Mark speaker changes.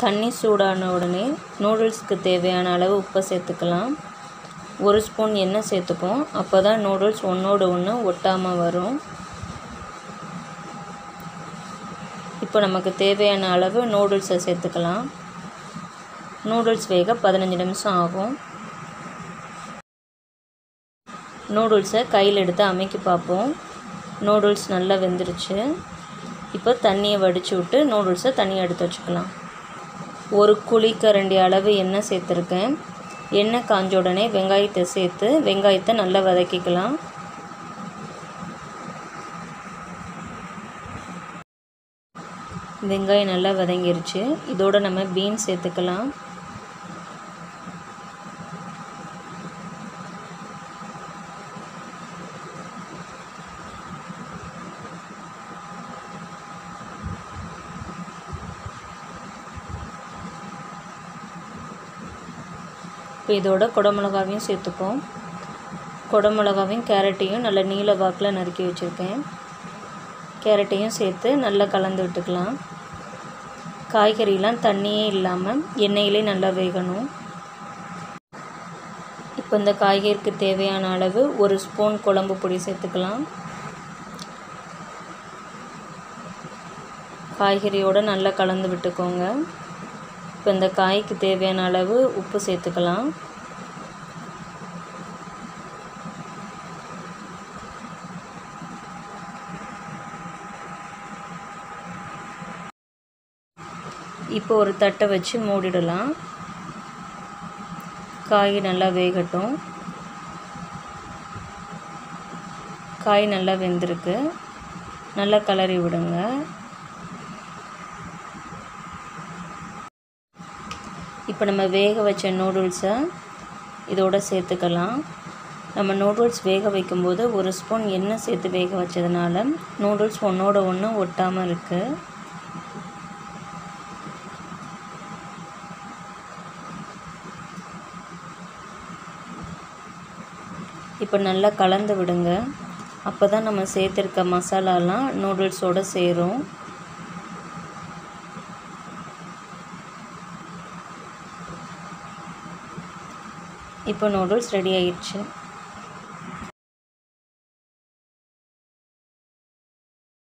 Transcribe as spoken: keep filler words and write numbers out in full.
Speaker 1: தண்ணி சூடான உடனே நூடுல்ஸ்க்கு தேவையான அளவு உப்பை சேர்த்துக்கலாம். ஒரு ஸ்பூன் எண்ணெய் சேர்த்துப்போம். அப்போ தான் நூடுல்ஸ் ஒன்றோடு ஒன்று ஒட்டாமல் வரும். இப்போ நமக்கு தேவையான அளவு நூடுல்ஸை சேர்த்துக்கலாம். நூடுல்ஸ் வேக பதினஞ்சு நிமிஷம் ஆகும். நூடுல்ஸை கையில் எடுத்து அமைக்கி பார்ப்போம். நூடுல்ஸ் நல்லா வெந்துருச்சு. இப்போ தண்ணியை வடித்து விட்டு நூடுல்ஸை தனியாக எடுத்து வச்சுக்கலாம். ஒரு குழிக்கரண்டி அளவு எண்ணெய் சேர்த்துருக்கேன். எண்ணெய் காஞ்ச உடனே வெங்காயத்தை சேர்த்து வெங்காயத்தை நல்லா வதக்கிக்கலாம். வெங்காயம் நல்லா வதங்கிருச்சு. இதோட நம்ம பீன்ஸ் சேர்த்துக்கலாம். இப்போ இதோட குடமிளகாவையும் சேர்த்துப்போம். குடமிளகாவையும் கேரட்டையும் நல்லா நீல வாக்கில் நறுக்கி வச்சுருக்கேன். கேரட்டையும் சேர்த்து நல்லா கலந்து விட்டுக்கலாம். காய்கறிலாம் தண்ணியே இல்லாமல் எண்ணெயிலே நல்லா வேகணும். இப்போ இந்த காய்கறிக்கு தேவையான அளவு ஒரு ஸ்பூன் குழம்பு பொடி சேர்த்துக்கலாம். காய்கறியோடு நல்லா கலந்து விட்டுக்கோங்க. இப்போ இந்த காய்க்கு தேவையான அளவு உப்பு சேர்த்துக்கலாம். இப்போ ஒரு தட்டை வச்சு மூடிடலாம். காய் நல்லா வேகட்டும். காய் நல்லா வெந்திருக்கு. நல்லா கலரி விடுங்க. இப்போ நம்ம வேக வச்ச நூடுல்ஸை இதோட சேர்த்துக்கலாம். நம்ம நூடுல்ஸ் வேக வைக்கும்போது ஒரு ஸ்பூன் எண்ணெய் சேர்த்து வேக வச்சதுனால நூடுல்ஸ் ஒன்றோட ஒன்று ஒட்டாமல் இருக்குது. இப்போ நல்லா கலந்து விடுங்க. அப்போ தான் நம்ம சேர்த்துருக்க மசாலாலாம் நூடுல்ஸோடு சேரும். இப்போ நூடுல்ஸ் ரெடி ஆயிடுச்சு.